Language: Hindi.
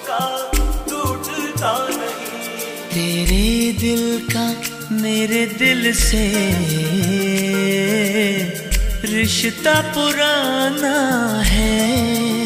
का टूटता नहीं। तेरे दिल का मेरे दिल से रिश्ता पुराना है।